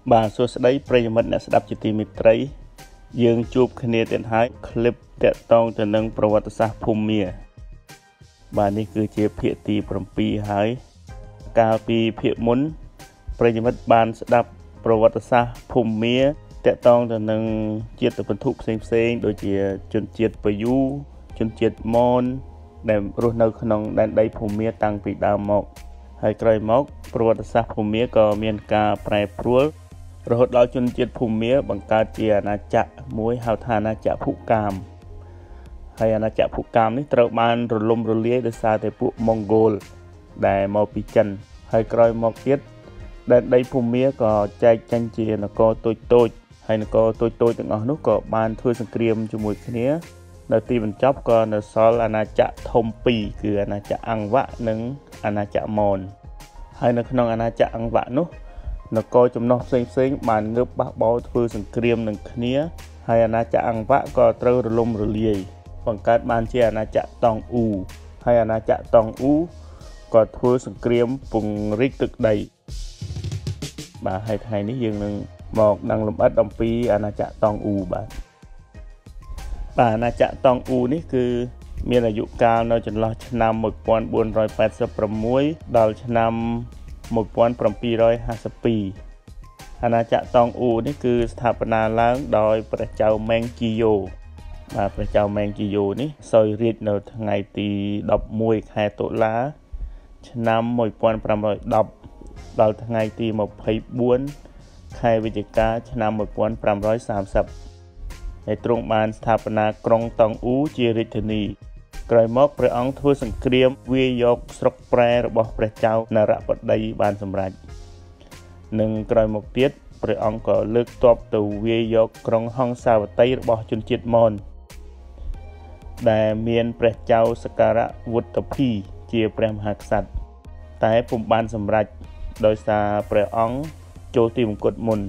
បាទសួស្តីប្រិយមិត្តអ្នកស្ដាប់ជាទីមេត្រីយើងជួបគ្នាទៀតហើយคลิปតាក់ទងទៅនឹងប្រវត្តិសាស្ត្រភូមាបាទនេះគឺជាភាគទី7ហើយកាលពីភាគមុនប្រិយមិត្តបានស្ដាប់ប្រវត្តិសាស្ត្រភូមាតាក់ទងទៅនឹងជាតិពិន្ទុផ្សេងៗដូចជាជនជាតិប៉ាយូជនជាតិម៉នដែលរស់នៅក្នុងដែនដីភូមាតាំងពីដើមមកហើយក្រោយមកប្រវត្តិសាស្ត្រភូមាក៏មានការប្រែប្រួលរហូតដល់ជនជាតិភូមាបង្កើតជាអាណាចក្រមួយហៅថាអាណាចក្រភូកាមហើយអាណាចក្រភូកាមនេះត្រូវបានរលំរលាយដោយសារតែពួកម៉ុងហ្គោលដែលមកពីចិនហើយក្រោយមកទៀតដែនដីភូមាក៏ចែកចេញជានគរតូចៗហើយនគរតូចៗទាំងអស់នោះក៏បានធ្វើសង្គ្រាមជាមួយគ្នានៅទីបញ្ចប់ក៏នៅសល់អាណាចក្រធំ2គឺអាណាចក្រអង្វៈនិងអាណាចក្រម៉នហើយនៅក្នុងអាណាចក្រអង្វៈនោះនគរចំណុះផ្សេងៗបានងើបបះបោរធ្វើសង្គ្រាមនឹងគ្នាហើយអាណាចក្រអង្វៈក៏ត្រូវរលំរលាយបង្កើតបានជាអាណាចក្រតង់អ៊ូហើយអាណាចក្រតង់អ៊ូក៏ធ្វើសង្គ្រាមពង្រីកទឹកដីបាទហើយថ្ងៃនេះយើងនឹងមកដឹងលម្អិតអំពីអាណាចក្រតង់អ៊ូបាទអាណាចក្រតង់អ៊ូនេះគឺមានអាយុកាលនៅចន្លោះឆ្នាំ1486ដល់ឆ្នាំ1752អាណាចក្រតង់អ៊ូនេះគឺស្ថាបនាឡើងដោយព្រះចៅម៉េងជីយ៉ូបាទព្រះចៅម៉េងជីយ៉ូនេះសោយរាជ្យនៅថ្ងៃទី11ខែតុលាឆ្នាំ1510ដល់ថ្ងៃទី24ខែវិច្ឆិកាឆ្នាំ1530ហើយទ្រង់បានស្ថាបនាក្រុងតង់អ៊ូជារាជធានីក្រោយមកព្រះអង្គធ្វើសង្គ្រាមវាយយកស្រុកប្រែរបស់ព្រះចៅនរបតីបានសម្រេចនិងក្រោយមកទៀតព្រះអង្គក៏លើកទ័ពទៅវាយយកក្រុងហង្សាវតីរបស់ជនជាតិម៉នដែលមានព្រះចៅសក្ការៈវុត្តភីជាព្រះមហាក្សត្រតែពុំបានសម្រេចដោយសារព្រះអង្គចូលទីមង្គតមុន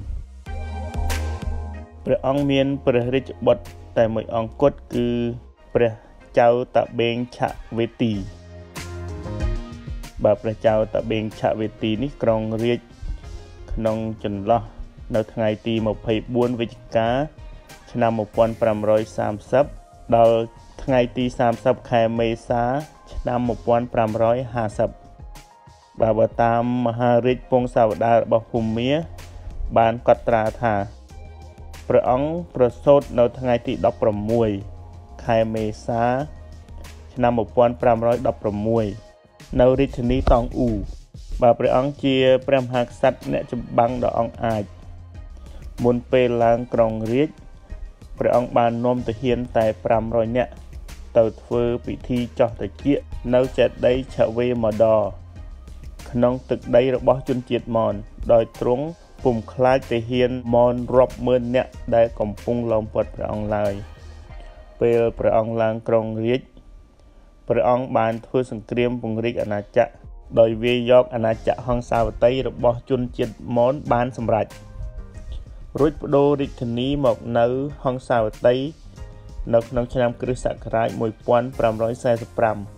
ព្រះអង្គមានព្រះរាជបុត្រតែមួយអង្គគត់គឺព្រះចៅតាបេងឆវេទីបាទព្រះចៅតាបេងឆវេទីនេះក្រុងរាជក្នុងចន្លោះនៅថ្ងៃទី24វិច្ឆិកាឆ្នាំ1530ដល់ថ្ងៃទី30ខែមេសាឆ្នាំ1550បើតាមមហារាជពងសាវតាររបស់ភូមាបានកត់ត្រាថាព្រះអង្គប្រសូតនៅថ្ងៃទី16ខែមេសាឆ្នាំ1516នៅរាជធានីតង់អ៊ូបាទព្រះអង្គជាព្រះមហាក្សត្រអ្នកចម្បាំងដ៏អង់អាចមុនពេលឡើងក្រុងរាជព្រះអង្គបាននាំទាហានតែ500នាក់ទៅធ្វើពិធីចោះត្រចៀកនៅចេតិយឆវេម៉ដរក្នុងទឹកដីរបស់ជនជាតិម៉នដោយទ្រង់ពុំខ្លាចទាហានម៉នរាប់ម៉ឺននាក់ដែលកំពុងឡោមព័ទ្ធព្រះអង្គឡើយពេលព្រះអង្គឡើងក្រុងរាជព្រះអង្គបានធ្វើសង្គ្រាមពង្រីកអាណាចក្រដោយវាយយកអាណាចក្រហង្សាវតីរបស់ជនជាតិម៉នបានសម្រេចរួចបដូររាជធានីមកនៅហង្សាវតីនៅក្នុងឆ្នាំគ្រិស្តសករាជ1545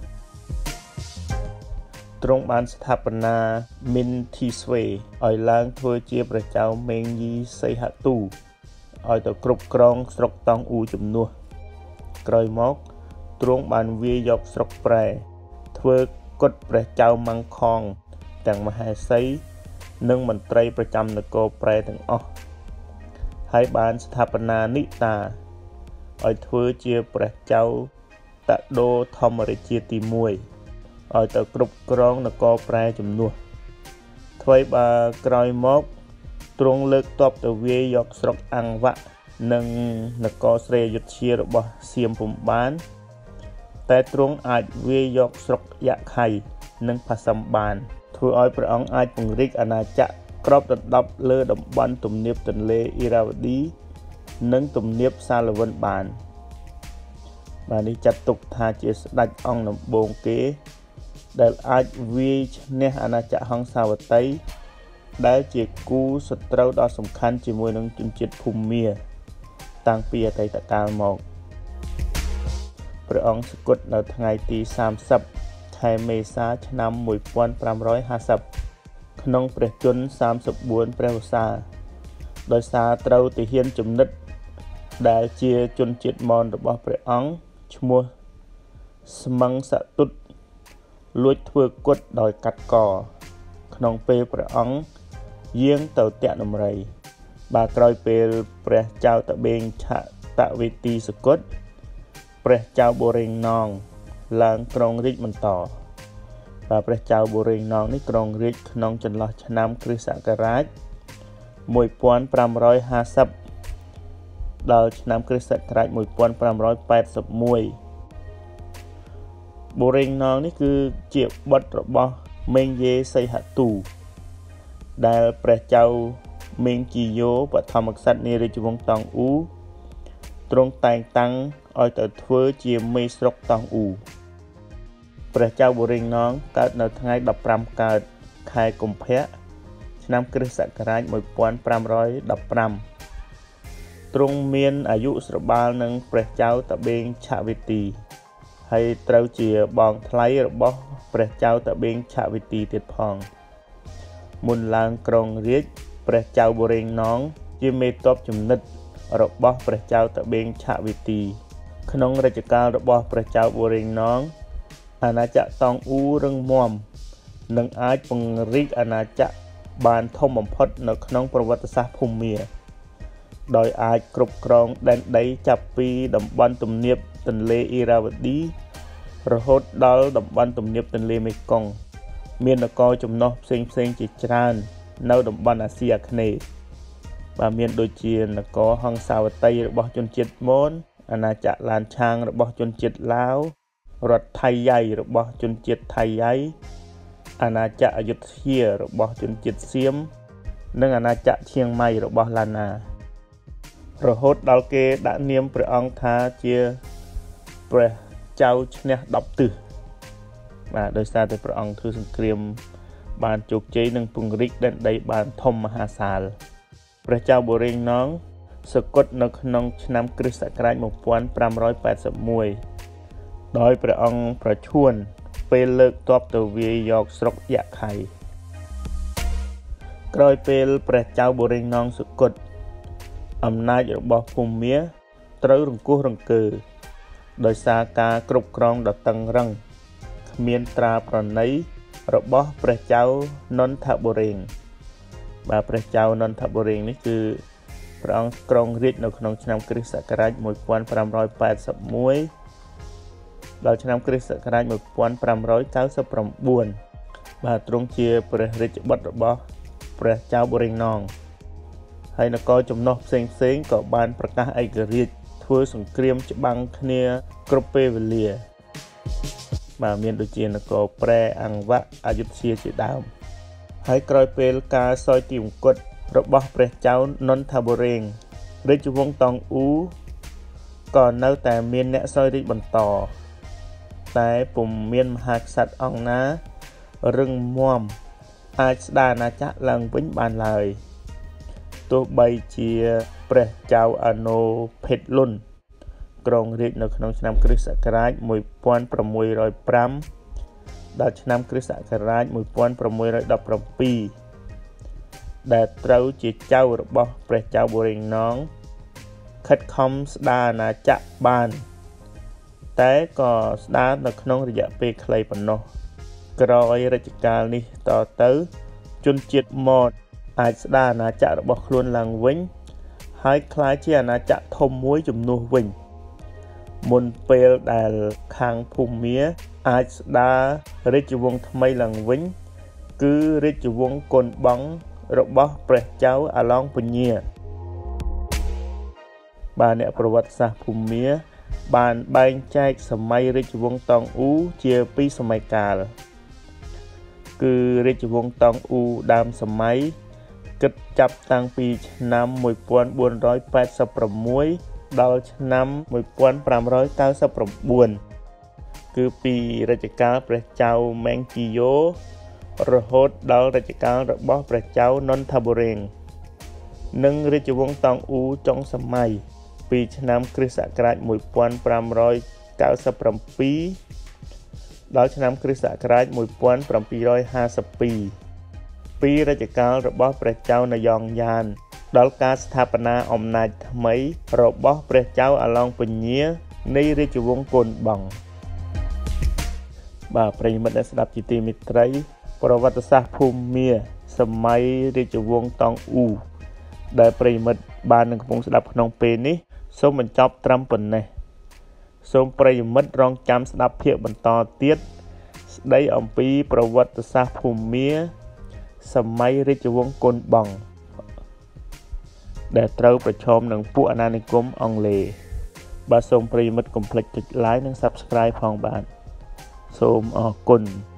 ទ្រង់បានស្ថាបនាមីនធីស្វេឲ្យឡើងធ្វើជាព្រះចៅមេងយីសីហទូឲ្យទៅគ្រប់គ្រងស្រុកតង់អ៊ូជំនួសក្រោយមកទ្រង់បានវាយយកស្រុកប្រែធ្វើគុតព្រះចៅម៉ាំងខងទាំងមហេសីនិងមន្ត្រីប្រចាំនគរប្រែទាំងអស់ហើយបានស្ថាបនានិតាឲ្យធ្វើជាព្រះចៅតដូធម្មរាជាទី1ឲ្យទៅគ្រប់គ្រងនគរប្រែជំនួសថ្មីបើក្រោយមកទ្រង់លើកទ័ពទៅវាយយកស្រុកអង្វៈនិងនគរស្រីអយុធ្យារបស់សៀមពុំបានតែទ្រង់អាចវាយយកស្រុកយក្ខៃនិងផាសឹមបានធ្វើឲ្យព្រះអង្គអាចពង្រីកអាណាចក្រគ្របដណ្ដប់លើតំបន់ទំនាបទន្លេអ៊ីរ៉ាវឌីនិងទំនាបសាឡវិនបានបាទនេះចាត់ទុកថាជាស្ដេចអង្គដំបូងគេដែលអាចវាយឈ្នះអាណាចក្រហង្សាវតីដែលជាគូសត្រូវដ៏សំខាន់ជាមួយនឹងជនជាតិភូមាតាំងពីអតីតកាលមកព្រះអង្គសគត់នៅថ្ងៃទី30ខែមេសាឆ្នាំ1550ក្នុងព្រះជន្ម34ព្រះវស្សាដោយសារត្រូវទាហានជំនិតដែលជាជនជាតិមនរបស់ព្រះអង្គឈ្មោះស្មឹងសតុតលួចធ្វើគុតដោយកាត់កក្នុងពេលព្រះអង្គយាងទៅតាក់ដំរីបាទក្រោយពេលព្រះចៅតបេងឆតវេទីសគត់ព្រះចៅបូរេងណងឡើងគ្រងរាជ្យបន្តបាទព្រះចៅបូរេងណងនេះគ្រងរាជ្យក្នុងចន្លោះឆ្នាំគ្រិស្តសករាជ1550ដល់ឆ្នាំគ្រិស្តសករាជ1581បូរេងណងនេះគឺជាបុត្ររបស់មេងយេសីហទូដែលព្រះចៅមេងជីយ៉ូបឋមក្សត្រនារាជវង្សតង់អ៊ូទ្រង់តែងតាំងឲ្យទៅធ្វើជាមេស្រុកតង់អ៊ូព្រះចៅបូរេងណងកើតនៅថ្ងៃ15កើតខែកុម្ភៈឆ្នាំគ្រិស្តសករាជ1515ទ្រង់មានអាយុស្របាលនឹងព្រះចៅតបេងឆវេទីហើយត្រូវជាបងថ្លៃរបស់ព្រះចៅតបេងឆវេទីទៀតផងមុនឡើងគ្រងរាជ្យព្រះចៅបូរេងណងជាមេទ័ពជំនិតរបស់ព្រះចៅតបេងឆវេទីក្នុងរជ្ជកាលរបស់ព្រះចៅបូរេងណងអាណាចក្រតង់អ៊ូរឹងមាំនិងអាចពង្រីកអាណាចក្របានធំបំផុតនៅក្នុងប្រវត្តិសាស្ត្រភូមាដោយអាចគ្រប់គ្រងដែនដីចាប់ពីតំបន់ទំនាបទន្លេអ៊ីរ៉ាវឌីរហូតដល់តំបន់ទំនាបទន្លេមេគង្គមាននគរចំណុះផ្សេងៗជាច្រើននៅតំបន់អាស៊ីអាគ្នេយ៍បាទមានដូចជានគរហង្សាវតីរបស់ជនជាតិមនអាណាចក្រឡានឆាងរបស់ជនជាតិឡាវរដ្ឋថៃយ៉ៃរបស់ជនជាតិថៃយ៉ៃអាណាចក្រអយុធ្យារបស់ជនជាតិសៀមនិងអាណាចក្រឈៀងម៉ៃរបស់ឡាណារហូតដល់គេដាក់នាមព្រះអង្គថាជាព្រះចៅឈ្នះ10ទិសបាទដោយសារតែព្រះអង្គធ្វើសង្គ្រាមបានជោគជ័យនិងពង្រីកដែនដីបានធំមហាសាលព្រះចៅបូរេងណងសគត់នៅក្នុងឆ្នាំគ្រិស្តសករាជ1581ដោយព្រះអង្គប្រឈួនពេលលើកទ័ពទៅវាយយកស្រុកយក្ខៃក្រោយពេលព្រះចៅបូរេងណងសគត់អំណាចរបស់ភូមាត្រូវរង្គោះរង្គើដោយសារការគ្រប់គ្រងដ៏តឹងរ៉ឹងគ្មានត្រាប្រណីរបស់ព្រះចៅនន្ធបូរេងបាទព្រះចៅនន្ធបូរេងនេះគឺព្រះអង្គគ្រងរាជ្យនៅក្នុងឆ្នាំគ្រិស្តសករាជ1581ដល់ឆ្នាំគ្រិស្តសករាជ1599បាទទ្រង់ជាព្រះរាជបុត្ររបស់ព្រះចៅបូរេងណងហើយនគរចំណុះផ្សេងៗក៏បានប្រកាសឯករាជ្យធ្វើសង្គ្រាមច្បាំងគ្នាគ្រប់ពេលវេលាបាទមានដូចជានគរព្រែអង្គវៈអយុធ្យាជាដើមហើយក្រោយពេលការសោយទីមង្គតរបស់ព្រះចៅនន្ធបូរេងរាជវង្សតង់អ៊ូក៏នៅតែមានអ្នកសោយរាជបន្តតែពុំមានមហាក្សត្រអង្គណារឹងមាំអាចស្ដារអាណាចក្រឡើងវិញបានឡើយទោះបីជាព្រះចៅអាណូភេតលុនគ្រងរាជ្យនៅក្នុងឆ្នាំគ្រិស្តសករាជ1605ដល់ឆ្នាំគ្រិស្តសករាជ1617ដែលត្រូវជាចៅរបស់ព្រះចៅបូរេងណងខិតខំស្ដារអាណាចក្របានតែក៏ស្ដារនៅក្នុងរយៈពេលខ្លីប៉ុណ្ណោះក្រោយរជ្ជកាលនេះតទៅជនជាតិម៉តអាចស្ដារអាណាចក្ររបស់ខ្លួនឡើងវិញហើយក្លាយជាអាណាចក្រធំមួយជំនួសវិញមុនពេលដែលខាងភូមាអាចស្ដាររាជវង្សថ្មីឡើងវិញគឺរាជវង្សកូនបងរបស់ព្រះចៅអាឡុងពញាបាទអ្នកប្រវត្តិសាស្ត្រភូមាបានបែងចែកសម័យរាជវង្សតង់អ៊ូជាពីរសម័យកាលគឺរាជវង្សតង់អ៊ូដើមសម័យគិតចាប់តាំងពីឆ្នាំ1486ដល់ឆ្នាំ1599គឺពីរជ្ជកាលព្រះចៅមេងជីយ៉ូរហូតដល់រជ្ជកាលរបស់ព្រះចៅនន្ធបូរេងនិងរាជវង្សតង់អ៊ូចុងសម័យពីឆ្នាំគ្រិស្តសករាជ1597ដល់ឆ្នាំគ្រិស្តសករាជ1752ពីរជ្ជកាលរបស់ព្រះចៅនយ៉ងយ៉ានដល់ការស្ថាបនាអំណាចថ្មីរបស់ព្រះចៅអាឡុងពញានៃរាជវង្សកូនបងបាទប្រិយមិត្តអ្នកស្ដាប់ជាទីមេត្រីប្រវត្តិសាស្ត្រភូមាសម័យរាជវង្សតង់អ៊ូដែលប្រិយមិត្តបាននឹងកំពុងស្ដាប់ក្នុងពេលនេះសូមបញ្ចប់ត្រឹមប៉ុណ្ណេះសូមប្រិយមិត្តរងចាំស្ដាប់ភាគបន្តទៀតស្ដីអំពីប្រវត្តិសាស្ត្រភូមាសម័យរាជវង្សកូនបងដែលត្រូវប្រឈមនឹងពួកអាណានិគមអង់គ្លេសបាទសូមប្រិយមិត្តកុំភ្លេចចុច like និង Subscribe ផងបាទសូមអរគុណ